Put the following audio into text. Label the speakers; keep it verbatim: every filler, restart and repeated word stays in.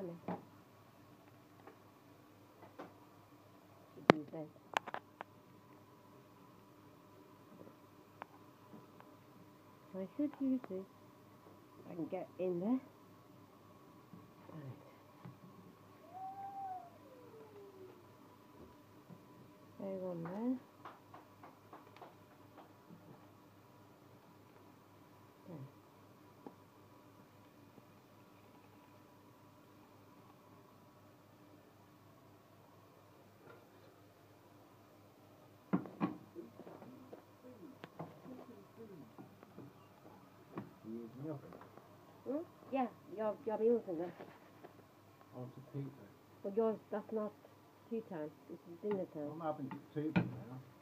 Speaker 1: honey. Should use this. I should use this. I can get in there. Right. There one there. There.
Speaker 2: You using the oven?
Speaker 1: Hmm? Yeah, you're, you're using it.
Speaker 2: Oh, it's a tea time.
Speaker 1: But yours, that's not tea time. This is dinner time.
Speaker 2: I'm having tea now.